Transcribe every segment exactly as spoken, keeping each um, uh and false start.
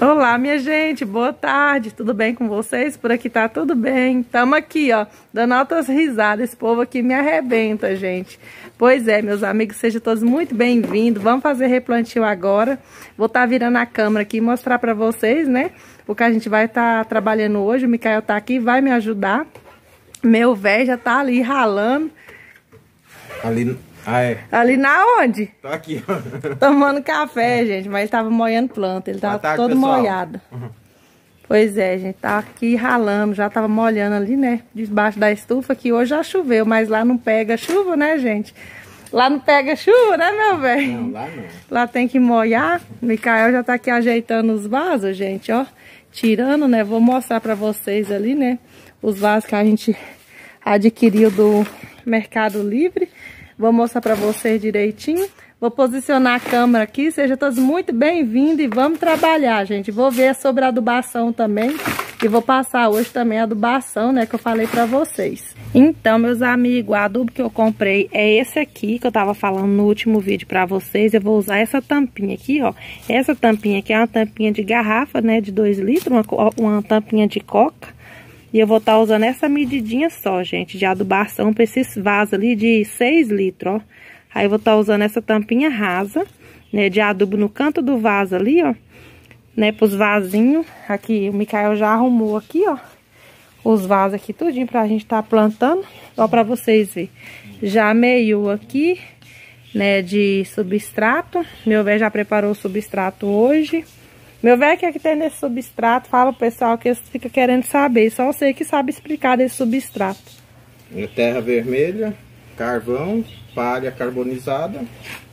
Olá, minha gente, boa tarde, tudo bem com vocês? Por aqui tá tudo bem. Tamo aqui, ó, dando altas risadas. Esse povo aqui me arrebenta, gente. Pois é, meus amigos, sejam todos muito bem-vindos. Vamos fazer replantio agora. Vou estar tá virando a câmera aqui e mostrar pra vocês, né, o que a gente vai estar tá trabalhando hoje. O Micael tá aqui, vai me ajudar. Meu velho já tá ali ralando. Ali... Ah, é. Ali na onde? Tô aqui, ó. Tomando café, gente, mas ele tava molhando planta, ele tava tarde, todo pessoal. molhado. Uhum. Pois é, gente, tá aqui ralando, já tava molhando ali, né, debaixo da estufa, que hoje já choveu, mas lá não pega chuva, né, gente? Lá não pega chuva, né, meu velho? Não, lá não. Lá tem que molhar. O Micael já tá aqui ajeitando os vasos, gente, ó, tirando, né, vou mostrar pra vocês ali, né, os vasos que a gente adquiriu do Mercado Livre. Vou mostrar pra vocês direitinho. Vou posicionar a câmera aqui. Sejam todos muito bem-vindos e vamos trabalhar, gente. Vou ver sobre a adubação também. E vou passar hoje também a adubação, né, que eu falei pra vocês. Então, meus amigos, o adubo que eu comprei é esse aqui, que eu tava falando no último vídeo pra vocês. Eu vou usar essa tampinha aqui, ó. Essa tampinha aqui é uma tampinha de garrafa, né, de dois litros. Uma, uma tampinha de coca. E eu vou estar tá usando essa medidinha só, gente, de adubação para esses vasos ali de seis litros, ó. Aí eu vou estar tá usando essa tampinha rasa, né, de adubo no canto do vaso ali, ó. Né, pros vasinhos. Aqui, o Micael já arrumou aqui, ó. Os vasos aqui tudinho pra gente tá plantando. Ó, pra vocês verem. Já meiou aqui, né, de substrato. Meu velho já preparou o substrato hoje. Meu velho, que é que tem nesse substrato? Fala pro pessoal que eles ficam querendo saber. Só eu sei que sabe explicar desse substrato. É terra vermelha, carvão, palha carbonizada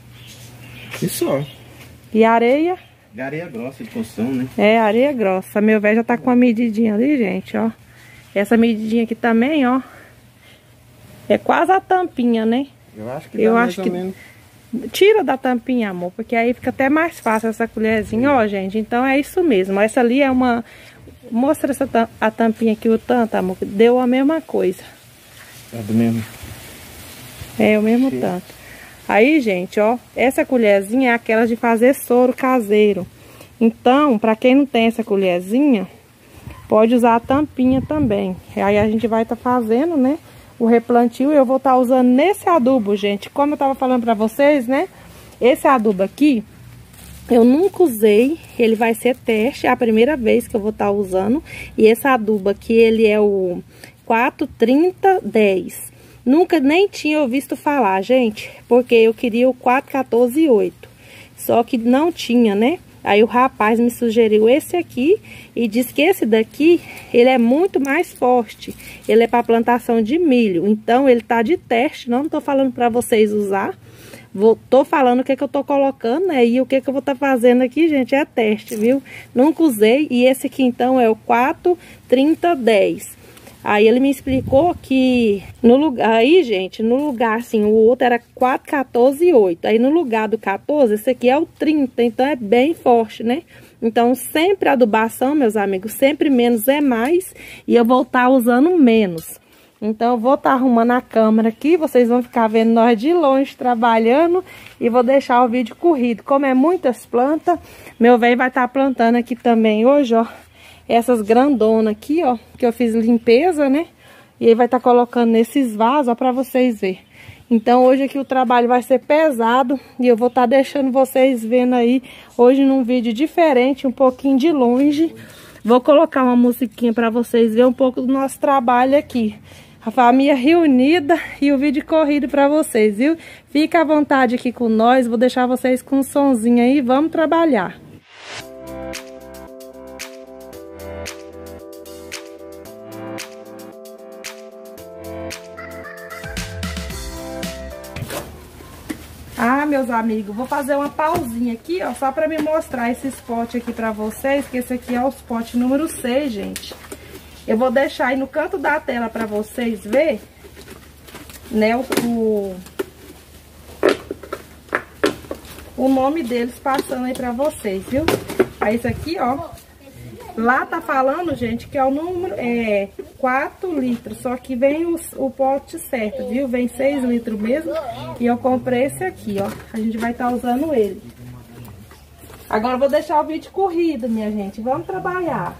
e só. E areia? E areia grossa de construção, né? É, areia grossa. Meu velho já tá com uma medidinha ali, gente, ó. Essa medidinha aqui também, ó. É quase a tampinha, né? Eu acho que dá eu mais acho ou que... menos... Tira da tampinha, amor, porque aí fica até mais fácil essa colherzinha, ó, gente. Então é isso mesmo. Essa ali é uma... Mostra essa tam... a tampinha aqui, o tanto, amor. Deu a mesma coisa. É do mesmo. É o mesmo Sim. tanto. Aí, gente, ó. Essa colherzinha é aquela de fazer soro caseiro. Então, pra quem não tem essa colherzinha, pode usar a tampinha também. Aí a gente vai tá fazendo, né, o replantio. Eu vou estar tá usando nesse adubo, gente. Como eu tava falando pra vocês, né? Esse adubo aqui, eu nunca usei. Ele vai ser teste. É a primeira vez que eu vou estar tá usando. E esse adubo aqui, ele é o quatro, trinta, dez. Nunca nem tinha visto falar, gente. Porque eu queria o quatro, quatorze e oito. Só que não tinha, né? Aí o rapaz me sugeriu esse aqui e disse que esse daqui, ele é muito mais forte. Ele é para plantação de milho. Então ele tá de teste, não tô falando para vocês usar. Vou, tô falando o que que eu tô colocando, né? E o que que eu vou estar tá fazendo aqui, gente, é teste, viu? Nunca usei. E esse aqui então é o quatro, trinta, dez. Aí ele me explicou que no lugar, aí, gente, no lugar assim, o outro era quatro, quatorze e oito. Aí no lugar do quatorze, esse aqui é o trinta, então é bem forte, né? Então sempre a adubação, meus amigos, sempre menos é mais. E eu vou estar usando menos. Então eu vou estar arrumando a câmera aqui, vocês vão ficar vendo nós de longe trabalhando. E vou deixar o vídeo corrido. Como é muitas plantas, meu velho vai estar plantando aqui também hoje, ó. Essas grandonas aqui, ó, que eu fiz limpeza, né? E aí vai estar tá colocando nesses vasos, ó, pra vocês verem. Então, hoje aqui o trabalho vai ser pesado e eu vou estar tá deixando vocês vendo aí, hoje num vídeo diferente, um pouquinho de longe. Vou colocar uma musiquinha pra vocês verem um pouco do nosso trabalho aqui. A família reunida e o vídeo corrido pra vocês, viu? Fica à vontade aqui com nós, vou deixar vocês com um sonzinho aí, vamos trabalhar. Ah, meus amigos, vou fazer uma pausinha aqui, ó, só pra me mostrar esse spot aqui pra vocês, que esse aqui é o spot número seis, gente. Eu vou deixar aí no canto da tela pra vocês verem, né, o, o, o nome deles passando aí pra vocês, viu? Aí esse aqui, ó, lá tá falando, gente, que é o número, é quatro litros, só que vem o, o pote certo, viu? Vem seis litros mesmo. E eu comprei esse aqui, ó. A gente vai estar tá usando ele. Agora eu vou deixar o vídeo corrido, minha gente. Vamos trabalhar.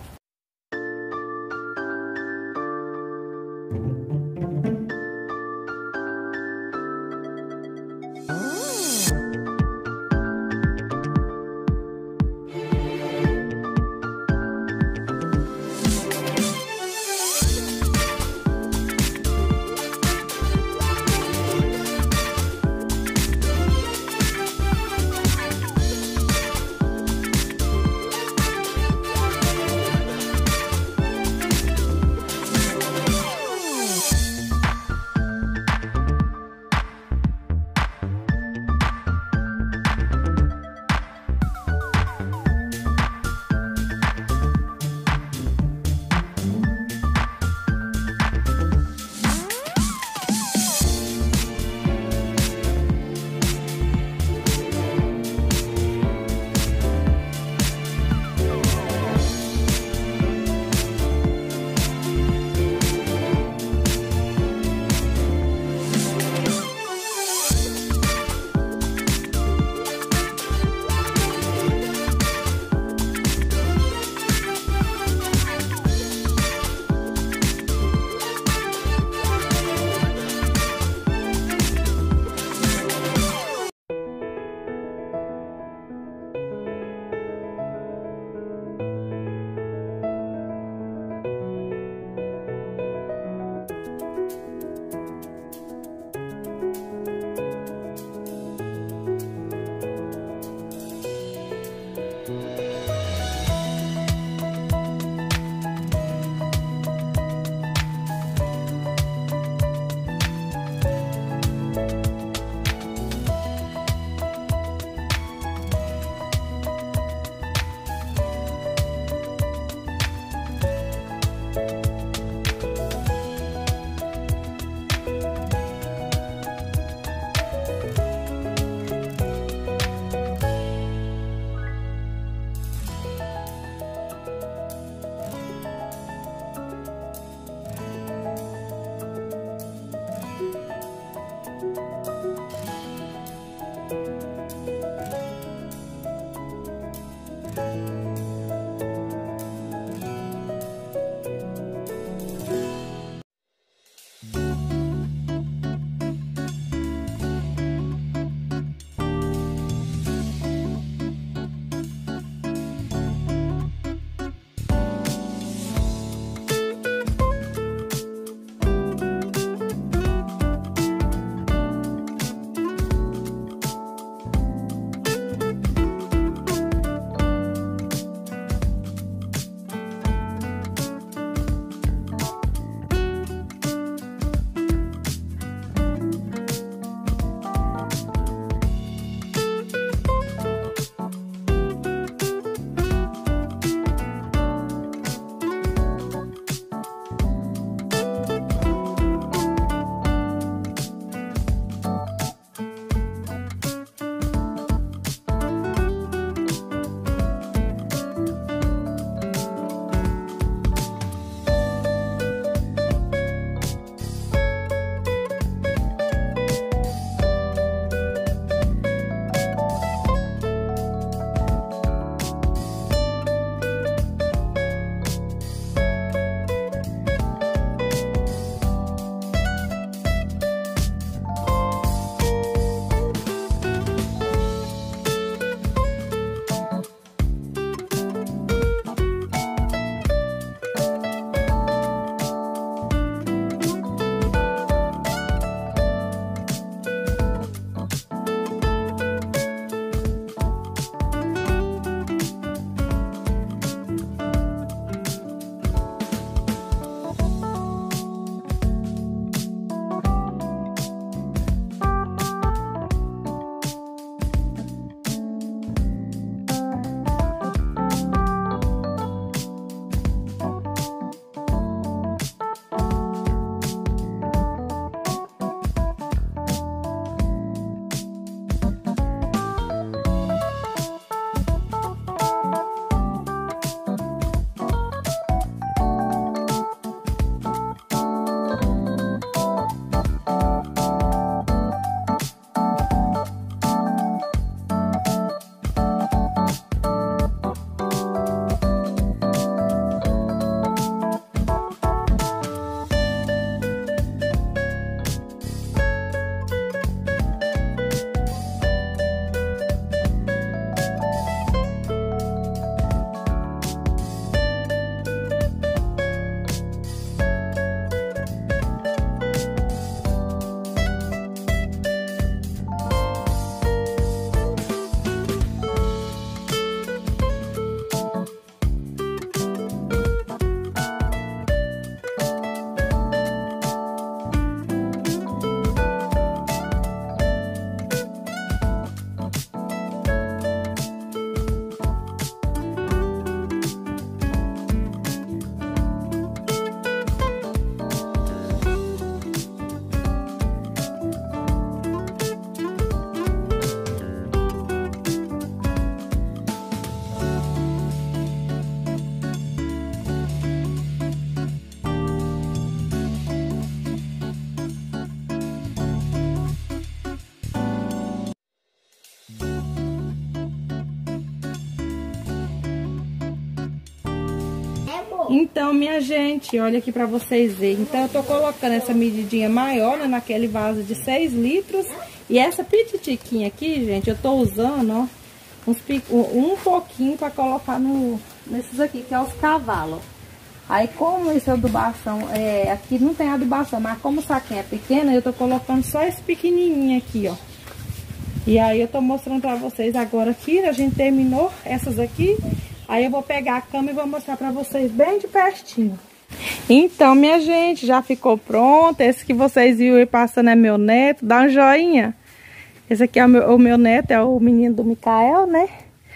Então, minha gente, olha aqui pra vocês verem. Então, eu tô colocando essa medidinha maior, né, naquele vaso de seis litros. E essa pititiquinha aqui, gente, eu tô usando, ó, uns, um pouquinho pra colocar no, nesses aqui, que é os cavalos. Aí, como esse adubação, é, aqui não tem adubação, mas como o saquinho é pequeno, eu tô colocando só esse pequenininho aqui, ó. E aí, eu tô mostrando pra vocês agora aqui, a gente terminou essas aqui. Aí eu vou pegar a cama e vou mostrar pra vocês bem de pertinho. Então, minha gente, já ficou pronto. Esse que vocês viram aí passando é meu neto. Dá um joinha. Esse aqui é o meu, o meu neto, é o menino do Micael, né?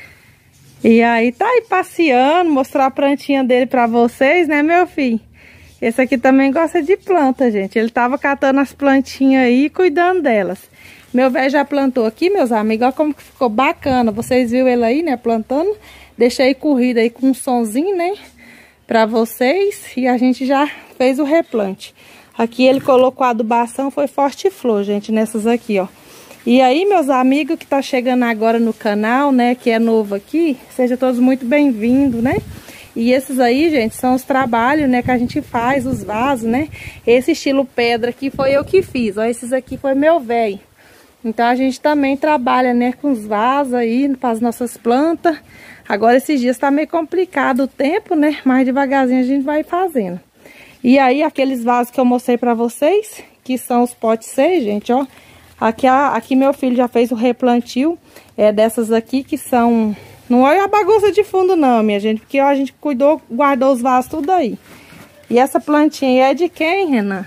E aí tá aí passeando, mostrar a plantinha dele pra vocês, né, meu filho? Esse aqui também gosta de planta, gente. Ele tava catando as plantinhas aí e cuidando delas. Meu velho já plantou aqui, meus amigos. Olha como que ficou bacana. Vocês viram ele aí, né, plantando? Deixei corrida aí com um sonzinho, né, pra vocês. E a gente já fez o replante. Aqui ele colocou a adubação, foi Forte Flor, gente, nessas aqui, ó. E aí, meus amigos que tá chegando agora no canal, né, que é novo aqui, sejam todos muito bem-vindos, né? E esses aí, gente, são os trabalhos, né, que a gente faz, os vasos, né? Esse estilo pedra aqui foi eu que fiz, ó, esses aqui foi meu velho. Então a gente também trabalha, né, com os vasos aí, para as nossas plantas. Agora esses dias tá meio complicado o tempo, né? Mas devagarzinho a gente vai fazendo. E aí aqueles vasos que eu mostrei pra vocês, que são os potes seis, gente, ó. Aqui, aqui meu filho já fez o replantio é, dessas aqui que são... Não é a bagunça de fundo não, minha gente, porque ó, a gente cuidou, guardou os vasos tudo aí. E essa plantinha aí é de quem, Renan?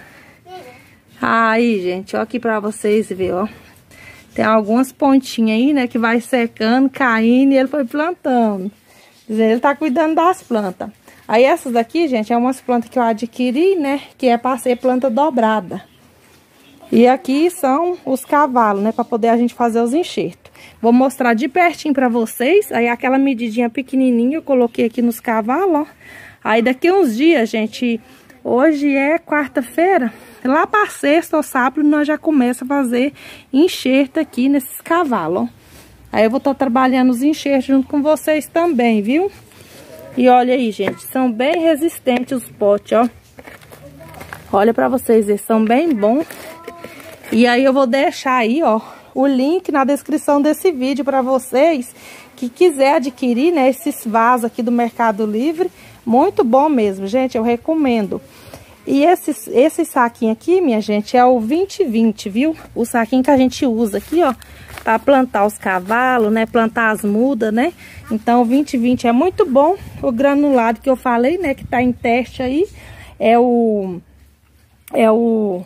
Aí, gente, ó, aqui pra vocês verem, ó. Tem algumas pontinhas aí, né, que vai secando, caindo e ele foi plantando. Ele tá cuidando das plantas. Aí essas daqui, gente, é umas plantas que eu adquiri, né, que é para ser planta dobrada. E aqui são os cavalos, né, para poder a gente fazer os enxertos. Vou mostrar de pertinho para vocês. Aí aquela medidinha pequenininha eu coloquei aqui nos cavalos, ó. Aí daqui uns dias, gente, hoje é quarta-feira. Lá para sexta ou sábado nós já começamos a fazer enxerto aqui nesses cavalos, ó. Aí eu vou estar trabalhando os enxertos junto com vocês também, viu? E olha aí, gente, são bem resistentes os potes, ó. Olha para vocês, eles são bem bons. E aí eu vou deixar aí, ó, o link na descrição desse vídeo para vocês que quiser adquirir, né, esses vasos aqui do Mercado Livre. Muito bom mesmo, gente, eu recomendo. E esse, esse saquinho aqui, minha gente, é o vinte vinte, viu? O saquinho que a gente usa aqui, ó, para plantar os cavalos, né? Plantar as mudas, né? Então, o vinte vinte é muito bom. O granulado que eu falei, né? Que tá em teste aí, é o... É o...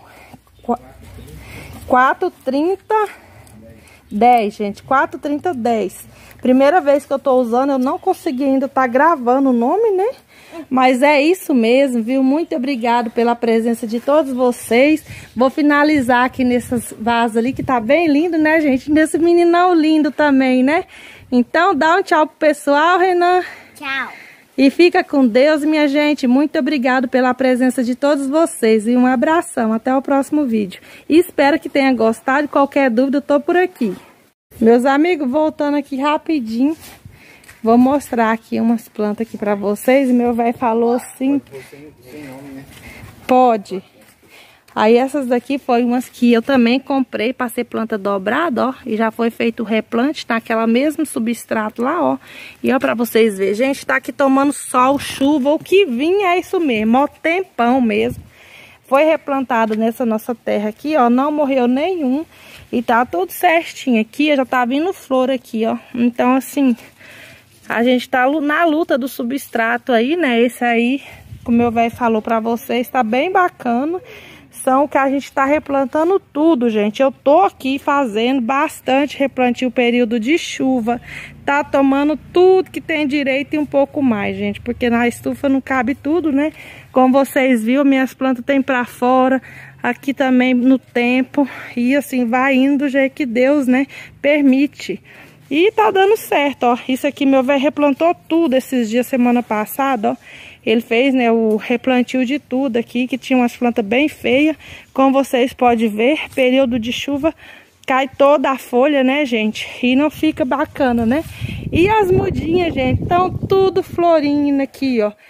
quatro trinta dez, gente. quatro trinta dez. Primeira vez que eu tô usando, eu não consegui ainda tá gravando o nome, né? Mas é isso mesmo, viu? Muito obrigado pela presença de todos vocês. Vou finalizar aqui nessas vasos ali, que tá bem lindo, né, gente? Nesse meninão lindo também, né? Então, dá um tchau pro pessoal, Renan. Tchau. E fica com Deus, minha gente. Muito obrigado pela presença de todos vocês. E um abração. Até o próximo vídeo. E espero que tenha gostado. Qualquer dúvida, eu tô por aqui. Meus amigos, voltando aqui rapidinho. Vou mostrar aqui umas plantas aqui pra vocês. E meu velho falou assim... Pode, sem nome, né? Pode. Aí essas daqui foram umas que eu também comprei para ser planta dobrada, ó. E já foi feito o replante, tá aquela mesmo substrato lá, ó. E ó, pra vocês verem, gente, tá aqui tomando sol, chuva, o que vinha é isso mesmo, ó, tempão mesmo. Foi replantado nessa nossa terra aqui, ó, não morreu nenhum. E tá tudo certinho aqui, já tá vindo flor aqui, ó. Então, assim... A gente tá na luta do substrato aí, né? Esse aí, como meu velho falou pra vocês, tá bem bacana. São que a gente tá replantando tudo, gente. Eu tô aqui fazendo bastante replantio período de chuva. Tá tomando tudo que tem direito e um pouco mais, gente. Porque na estufa não cabe tudo, né? Como vocês viram, minhas plantas tem pra fora. Aqui também no tempo. E assim, vai indo do jeito que Deus, né, permite. E tá dando certo, ó. Isso aqui meu velho replantou tudo esses dias, semana passada, ó. Ele fez, né, o replantio de tudo aqui, que tinha umas plantas bem feias. Como vocês podem ver, período de chuva, cai toda a folha, né, gente? E não fica bacana, né? E as mudinhas, gente, estão tudo florindo aqui, ó.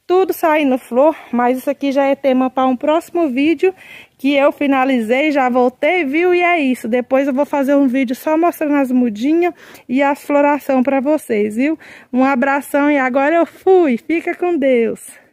tudo saindo flor, mas isso aqui já é tema para um próximo vídeo, que eu finalizei, já voltei, viu? E é isso, depois eu vou fazer um vídeo só mostrando as mudinhas e as floração para vocês, viu? Um abração e agora eu fui, fica com Deus!